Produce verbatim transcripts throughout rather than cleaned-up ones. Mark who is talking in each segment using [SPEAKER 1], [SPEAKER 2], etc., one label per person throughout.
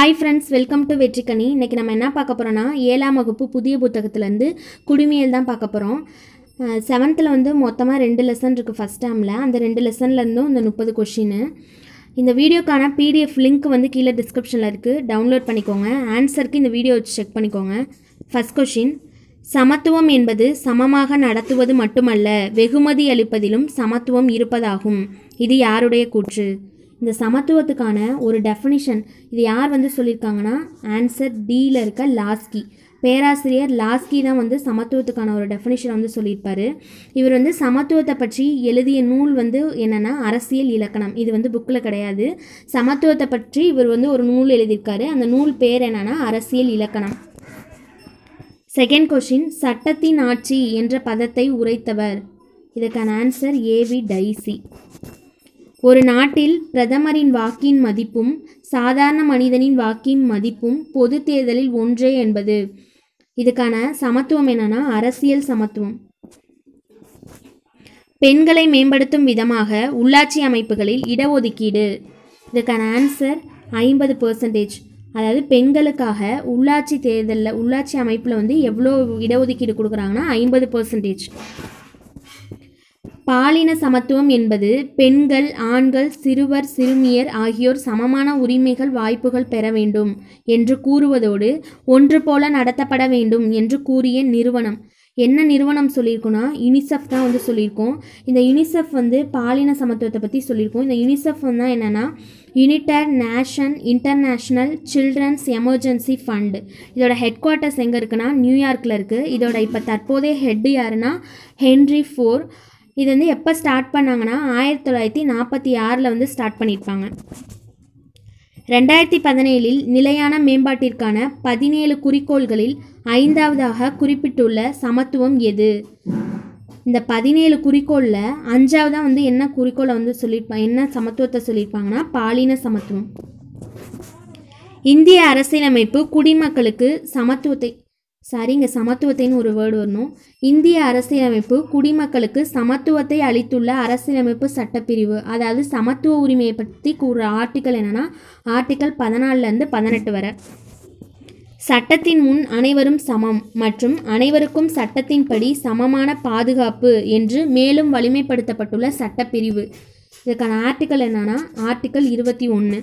[SPEAKER 1] Hi friends, welcome to வெற்றிக்கனி. இன்னைக்கு நம்ம என்ன பார்க்க போறோம்னா ஏழாம் வகுப்பு புதிய புத்தகத்துல இருந்து குடிமியல் தான் பார்க்க போறோம். செவன்த்ல வந்து மொத்தமா ரெண்டு லெசன் இருக்கு ஃபர்ஸ்ட் டேர்ம்ல. அந்த ரெண்டு லெசன்ல இருந்தும் இந்த முப்பது क्वेश्चन. இந்த வீடியோக்கான P D F லிங்க் வந்து கீழ டிஸ்கிரிப்ஷன்ல இருக்கு. டவுன்லோட் பண்ணிக்கோங்க. ஆன்சருக்கு இந்த வீடியோ வச்சு செக் பண்ணிக்கோங்க. First question. சமத்துவம் என்பது சமமாக நடத்துவது மட்டுமல்ல, வெகுமதி அளிப்பதிலும் சமத்துவம் இருப்பதாகும். இது யாருடைய கூற்று? இந்த சமத்துவத்துக்கான ஒரு டெஃபினிஷன் இது யார் வந்து சொல்லியிருக்காங்கன்னா ஆன்சர் டியில் இருக்க லாஸ்கி. பேராசிரியர் லாஸ்கி தான் வந்து சமத்துவத்துக்கான ஒரு டெஃபினிஷன் வந்து சொல்லியிருப்பார். இவர் வந்து சமத்துவத்தை பற்றி எழுதிய நூல் வந்து என்னென்னா அரசியல் இலக்கணம். இது வந்து புக்கில் கிடையாது. சமத்துவத்தை பற்றி இவர் வந்து ஒரு நூல் எழுதியிருக்காரு. அந்த நூல் பேர் என்னென்னா அரசியல் இலக்கணம். செகண்ட் கொஷின், சட்டத்தின் ஆட்சி என்ற பதத்தை உரைத்தவர். இதுக்கான ஆன்சர் ஏவி டைசி. ஒரு நாட்டில் பிரதமரின் வாக்கின் மதிப்பும் சாதாரண மனிதனின் வாக்கின் மதிப்பும் பொது தேர்தலில் ஒன்றே என்பது. இதுக்கான சமத்துவம் என்னன்னா அரசியல் சமத்துவம். பெண்களை மேம்படுத்தும் விதமாக உள்ளாட்சி அமைப்புகளில் இடஒதுக்கீடு. இதுக்கான ஆன்சர் ஐம்பது பர்சன்டேஜ். அதாவது பெண்களுக்காக உள்ளாட்சி தேர்தலில் உள்ளாட்சி அமைப்பில் வந்து எவ்வளோ இடஒதுக்கீடு கொடுக்குறாங்கன்னா ஐம்பது பர்சன்டேஜ். பாலின சமத்துவம் என்பது பெண்கள், ஆண்கள், சிறுவர், சிறுமியர் ஆகியோர் சமமான உரிமைகள், வாய்ப்புகள் பெற வேண்டும் என்று கூறுவதோடு ஒன்று போல நடத்தப்பட வேண்டும் என்று கூறிய நிறுவனம். என்ன நிறுவனம் சொல்லியிருக்கோன்னா யுனிசெஃப் தான் வந்து சொல்லியிருக்கோம். இந்த யுனிசெஃப் வந்து பாலின சமத்துவத்தை பற்றி சொல்லியிருக்கோம். இந்த யுனிசெஃப் வந்து என்னென்னா United Nation International Children's Emergency Fund. இதோட ஹெட் குவார்ட்டர்ஸ் எங்கே இருக்குன்னா நியூயார்க்கில் இருக்குது. இதோட இப்போ தற்போதைய ஹெட்டு யாருன்னா ஹென்ரி ஃபோர். இது வந்து எப்போ ஸ்டார்ட் பண்ணாங்கன்னா ஆயிரத்தி தொள்ளாயிரத்தி நாற்பத்தி ஆறில் வந்து ஸ்டார்ட் பண்ணியிருப்பாங்க. ரெண்டாயிரத்தி பதினேழில் நிலையான மேம்பாட்டிற்கான பதினேழு குறிக்கோள்களில் ஐந்தாவதாக குறிப்பிட்டுள்ள சமத்துவம் எது? இந்த பதினேழு குறிக்கோளில் அஞ்சாவதாக வந்து என்ன குறிக்கோளை வந்து சொல்லியிருப்பாங்க, என்ன சமத்துவத்தை சொல்லியிருப்பாங்கன்னா பாலின சமத்துவம். இந்திய அரசியலமைப்பு குடிமக்களுக்கு சமத்துவத்தை சாரி இங்கே சமத்துவத்தைன்னு ஒரு வேர்டு வரணும். இந்திய அரசியலமைப்பு குடிமக்களுக்கு சமத்துவத்தை அளித்துள்ள அரசியலமைப்பு சட்டப்பிரிவு. அதாவது சமத்துவ உரிமையை பற்றி கூறுற ஆர்டிக்கல் என்னென்னா ஆர்டிக்கல் பதினாலுலேருந்து பதினெட்டு வரை. சட்டத்தின் முன் அனைவரும் சமம் மற்றும் அனைவருக்கும் சட்டத்தின்படி சமமான பாதுகாப்பு என்று மேலும் வலிமைப்படுத்தப்பட்டுள்ள சட்டப்பிரிவு. இதுக்கான ஆர்டிக்கல் என்னன்னா ஆர்டிக்கல் இருபத்தி ஒன்று.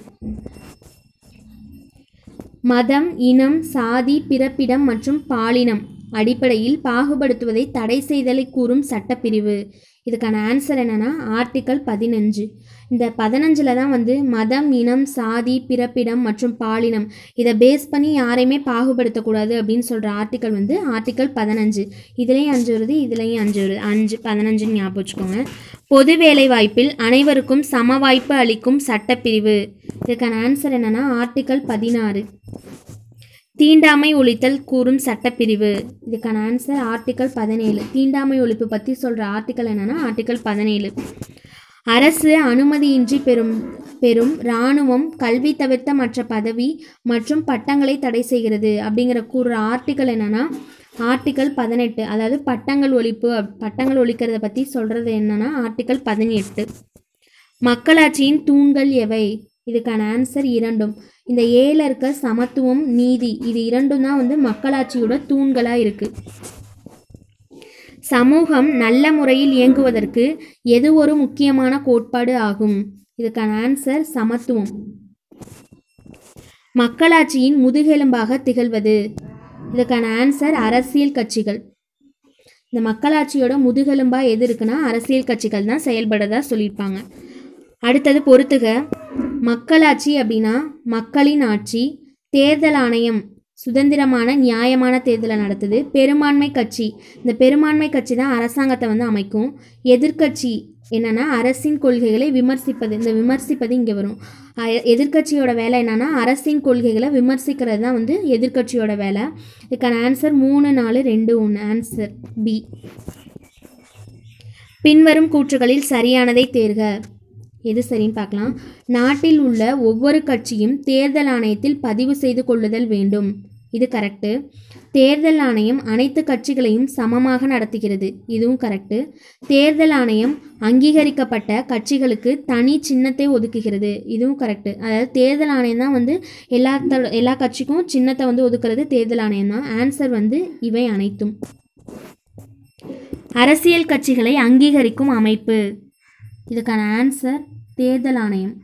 [SPEAKER 1] மதம், இனம், சாதி, பிறப்பிடம் மற்றும் பாலினம் அடிப்படையில் பாகுபடுத்துவதை தடை செய்தலை கூறும் சட்டப்பிரிவு. இதுக்கான ஆன்சர் என்னென்னா ஆர்டிக்கல் பதினஞ்சு. இந்த பதினஞ்சில் தான் வந்து மதம், இனம், சாதி, பிறப்பிடம் மற்றும் பாலினம் இதை பேஸ் பண்ணி யாரையுமே பாகுபடுத்தக்கூடாது அப்படின்னு சொல்கிற ஆர்டிக்கல் வந்து ஆர்டிக்கல் பதினஞ்சு. இதுலேயும் அஞ்சு வருது, இதுலேயும் அஞ்சு வருது. அஞ்சு பதினஞ்சுன்னு ஞாபகம் வச்சுக்கோங்க. பொது வேலை வாய்ப்பில் அனைவருக்கும் சம வாய்ப்பு அளிக்கும் சட்டப்பிரிவு. இதுக்கான ஆன்சர் என்னென்னா ஆர்டிக்கல் பதினாறு. தீண்டாமை ஒழித்தல் கூறும் சட்டப்பிரிவு. இதுக்கான ஆன்சர் ஆர்டிக்கல் பதினேழு. தீண்டாமை ஒழிப்பு பற்றி சொல்கிற ஆர்டிக்கல் என்னென்னா ஆர்டிக்கல் பதினேழு. அரசு அனுமதியின்றி பெறும் பெறும் இராணுவம் கல்வி தவிர்த்த மற்ற பதவி மற்றும் பட்டங்களை தடை செய்கிறது அப்படிங்கிற கூறுற ஆர்டிக்கல் என்னென்னா ஆர்டிக்கல் பதினெட்டு. அதாவது பட்டங்கள் ஒழிப்பு பட்டங்கள் ஒழிக்கிறத பற்றி சொல்கிறது என்னென்னா ஆர்டிக்கல் பதினெட்டு. மக்களாட்சியின் தூண்கள் எவை? இதுக்கான ஆன்சர் இரண்டும். இந்த ஏல இருக்க சமத்துவம், நீதி இது இரண்டும் தான் வந்து மக்களாட்சியோட தூண்களாக இருக்குது. சமூகம் நல்ல முறையில் இயங்குவதற்கு எது ஒரு முக்கியமான கோட்பாடு ஆகும்? இதுக்கான ஆன்சர் சமத்துவம். மக்களாட்சியின் முதுகெலும்பாக திகழ்வது. இதுக்கான ஆன்சர் அரசியல் கட்சிகள். இந்த மக்களாட்சியோட முதுகெலும்பாக எது இருக்குன்னா அரசியல் கட்சிகள் தான் செயல்படுறதா சொல்லியிருப்பாங்க. அடுத்தது பொறுத்துக. மக்களாட்சி அப்படின்னா மக்களின் ஆட்சி. தேர்தல் ஆணையம் சுதந்திரமான நியாயமான தேர்தலை நடத்துது. பெரும்பான்மை கட்சி இந்த பெரும்பான்மை கட்சி தான் அரசாங்கத்தை வந்து அமைக்கும். எதிர்கட்சி என்னென்னா அரசின் கொள்கைகளை விமர்சிப்பது. இந்த விமர்சிப்பது இங்கே வரும். எதிர்கட்சியோட வேலை என்னென்னா அரசின் கொள்கைகளை விமர்சிக்கிறது தான் வந்து எதிர்கட்சியோட வேலை. இதுக்கான ஆன்சர் மூணு நாலு ரெண்டு ஒன்று. Answer B. பின்வரும் கூற்றுகளில் சரியானதை தேர்க. எது சரின்னு பார்க்கலாம். நாட்டில் உள்ள ஒவ்வொரு கட்சியும் தேர்தல் ஆணையத்தில் பதிவு செய்து கொள்ளுதல் வேண்டும். இது கரெக்டு. தேர்தல் ஆணையம் அனைத்து கட்சிகளையும் சமமாக நடத்துகிறது. இதுவும் கரெக்டு. தேர்தல் ஆணையம் அங்கீகரிக்கப்பட்ட கட்சிகளுக்கு தனி சின்னத்தை ஒதுக்குகிறது. இதுவும் கரெக்டு. அதாவது தேர்தல் ஆணையம் தான் வந்து எல்லா எல்லா கட்சிக்கும் சின்னத்தை வந்து ஒதுக்குறது தேர்தல் ஆணையம் தான். ஆன்சர் வந்து இவை அனைத்தும். அரசியல் கட்சிகளை அங்கீகரிக்கும் அமைப்பு. இதுக்கான ஆன்சர் தேர்தல் ஆணையம்.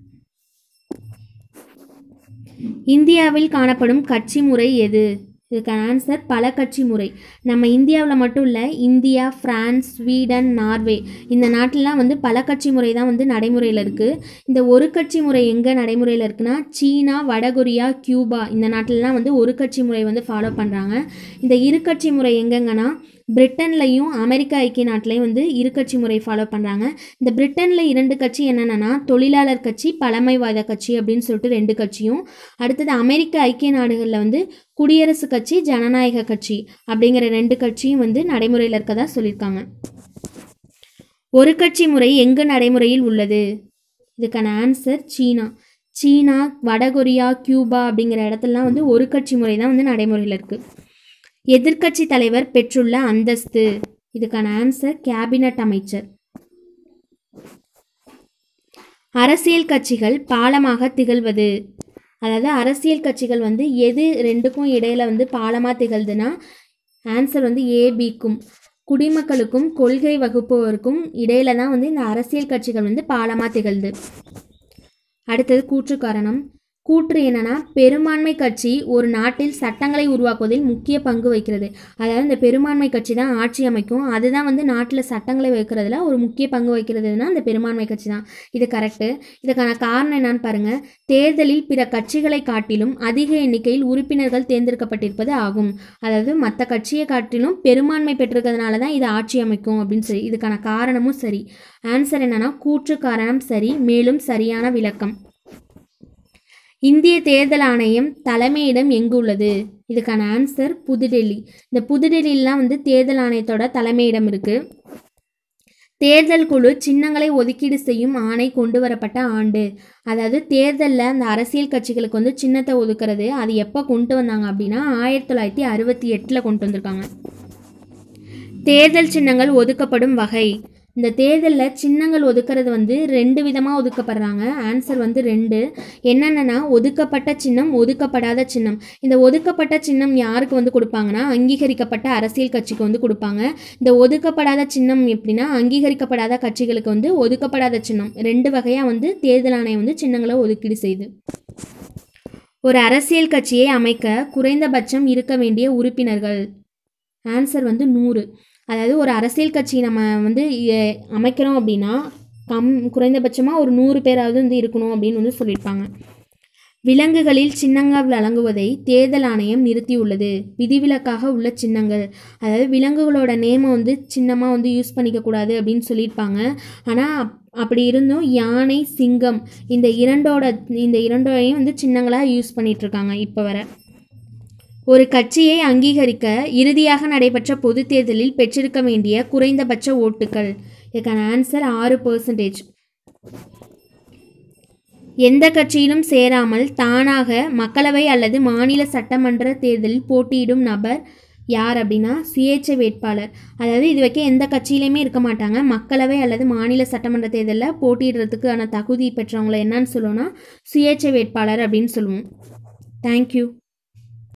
[SPEAKER 1] இந்தியாவில் காணப்படும் கட்சி முறை எது? இதுக்கான ஆன்சர் பல கட்சி முறை. நம்ம இந்தியாவில் மட்டும் இல்லை, இந்தியா, பிரான்ஸ், ஸ்வீடன், நார்வே இந்த நாட்டிலலாம் வந்து பல கட்சி முறை தான் வந்து நடைமுறையில் இருக்குது. இந்த ஒரு கட்சி முறை எங்கே நடைமுறையில் இருக்குன்னா சீனா, வடகொரியா, கியூபா இந்த நாட்டிலலாம் வந்து ஒரு கட்சி முறை வந்து ஃபாலோ பண்ணுறாங்க. இந்த இரு கட்சி முறை எங்கெங்கன்னா பிரிட்டன்லையும் அமெரிக்கா ஐக்கிய நாட்டிலையும் வந்து இரு கட்சி முறை ஃபாலோ பண்ணுறாங்க. இந்த பிரிட்டனில் இரண்டு கட்சி என்னென்னா தொழிலாளர் கட்சி, பழமைவாத கட்சி அப்படின்னு சொல்லிட்டு ரெண்டு கட்சியும், அடுத்தது அமெரிக்க ஐக்கிய நாடுகளில் வந்து குடியரசு கட்சி, ஜனநாயக கட்சி அப்படிங்கிற ரெண்டு கட்சியும் வந்து நடைமுறையில் இருக்கதா சொல்லியிருக்காங்க. ஒரு கட்சி முறை எங்கு நடைமுறையில் உள்ளது? இதுக்கான ஆன்சர் சீனா. சீனா, வடகொரியா, கியூபா அப்படிங்கிற இடத்துலலாம் வந்து ஒரு கட்சி முறை தான் வந்து நடைமுறையில் இருக்குது. எதிர்க்கட்சி தலைவர் பெற்றுள்ள அந்தஸ்து. இதுக்கான ஆன்சர் கேபினட் அமைச்சர். அரசியல் கட்சிகள் பாலமாக திகழ்வது. அதாவது அரசியல் கட்சிகள் வந்து எது ரெண்டுக்கும் இடையில வந்து பாலமாக திகழ்துன்னா ஆன்சர் வந்து ஏபிக்கும். குடிமக்களுக்கும் கொள்கை வகுப்பவருக்கும் இடையில தான் வந்து இந்த அரசியல் கட்சிகள் வந்து பாலமாக திகழ்து. அடுத்தது கூற்று காரணம். கூற்று என்னன்னா பெரும்பான்மை கட்சி ஒரு நாட்டில் சட்டங்களை உருவாக்குவதில் முக்கிய பங்கு வகிக்கிறது. அதாவது இந்த பெரும்பான்மை கட்சி தான் ஆட்சி அமைக்கும், அதுதான் வந்து நாட்டில் சட்டங்களை வைக்கிறதுல ஒரு முக்கிய பங்கு வகிக்கிறதுனா அந்த பெரும்பான்மை கட்சி தான். இது கரெக்டு. இதுக்கான காரணம் என்னன்னு பாருங்க. தேர்தலில் பிற கட்சிகளை காட்டிலும் அதிக எண்ணிக்கையில் உறுப்பினர்கள் தேர்ந்தெடுக்கப்பட்டிருப்பது ஆகும். அதாவது மற்ற கட்சியை காட்டிலும் பெரும்பான்மை பெற்றிருக்கிறதுனால தான் இது ஆட்சி அமைக்கும் அப்படின்னு சொல்லி. இதுக்கான காரணமும் சரி. ஆன்சர் என்னன்னா கூற்று காரணம் சரி, மேலும் சரியான விளக்கம். இந்திய தேர்தல் ஆணையம் தலைமையிடம் எங்கு உள்ளது? இதுக்கான ஆன்சர் புதுடெல்லி. இந்த புதுடெல்லியிலாம் வந்து தேர்தல் ஆணையத்தோட தலைமையிடம் இருக்குது. தேர்தல் குழு சின்னங்களை ஒதுக்கீடு செய்யும் ஆணை கொண்டு வரப்பட்ட ஆண்டு. அதாவது தேர்தலில் அந்த அரசியல் கட்சிகளுக்கு வந்து சின்னத்தை ஒதுக்குறது அது எப்போ கொண்டு வந்தாங்க அப்படின்னா ஆயிரத்தி தொள்ளாயிரத்தி அறுபத்தி எட்டில் கொண்டு வந்திருக்காங்க. தேர்தல் சின்னங்கள் ஒதுக்கப்படும் வகை. இந்த தேர்தலில் சின்னங்கள் ஒதுக்கிறது வந்து ரெண்டு விதமாக ஒதுக்கப்படுறாங்க. ஆன்சர் வந்து ரெண்டு. என்னென்னா ஒதுக்கப்பட்ட சின்னம், ஒதுக்கப்படாத சின்னம். இந்த ஒதுக்கப்பட்ட சின்னம் யாருக்கு வந்து கொடுப்பாங்கன்னா அங்கீகரிக்கப்பட்ட அரசியல் கட்சிக்கு வந்து கொடுப்பாங்க. இந்த ஒதுக்கப்படாத சின்னம் எப்படின்னா அங்கீகரிக்கப்படாத கட்சிகளுக்கு வந்து ஒதுக்கப்படாத சின்னம். ரெண்டு வகையாக வந்து தேர்தல் ஆணையம் வந்து சின்னங்களை ஒதுக்கீடு செய்யுது. ஒரு அரசியல் கட்சியை அமைக்க குறைந்தபட்சம் இருக்க வேண்டிய உறுப்பினர்கள். ஆன்சர் வந்து நூறு. அதாவது ஒரு அரசியல் கட்சி நம்ம வந்து அமைக்கிறோம் அப்படின்னா கம் குறைந்தபட்சமாக ஒரு நூறு பேராவது வந்து இருக்கணும் அப்படின்னு வந்து சொல்லியிருப்பாங்க. விலங்குகளில் சின்னங்கள் வழங்குவதை தேர்தல் ஆணையம் நிறுத்தியுள்ளது. விதிவிலக்காக உள்ள சின்னங்கள். அதாவது விலங்குகளோட நேமை வந்து சின்னமாக வந்து யூஸ் பண்ணிக்கக்கூடாது அப்படின்னு சொல்லியிருப்பாங்க. ஆனால் அப்படி இருந்தும் யானை, சிங்கம் இந்த இரண்டோட இந்த இரண்டோடையும் வந்து சின்னங்களாக யூஸ் பண்ணிகிட்ருக்காங்க இப்போ வர. ஒரு கட்சியை அங்கீகரிக்க இறுதியாக நடைபெற்ற பொது தேர்தலில் பெற்றிருக்க வேண்டிய குறைந்தபட்ச ஓட்டுகள். இதுக்கான ஆன்சர் ஆறு பர்சன்டேஜ். எந்த கட்சியிலும் சேராமல் தானாக மக்களவை அல்லது மாநில சட்டமன்ற தேர்தலில் போட்டியிடும் நபர் யார் அப்படின்னா சுயேட்சை வேட்பாளர். அதாவது இது வரைக்கும் எந்த கட்சியிலையுமே இருக்க மாட்டாங்க. மக்களவை அல்லது மாநில சட்டமன்ற தேர்தலில் போட்டியிடுறதுக்கான தகுதி பெற்றவங்களை என்னன்னு சொல்லுவோம்னா சுயேட்சை வேட்பாளர் அப்படின்னு சொல்லுவோம். தேங்க்யூ.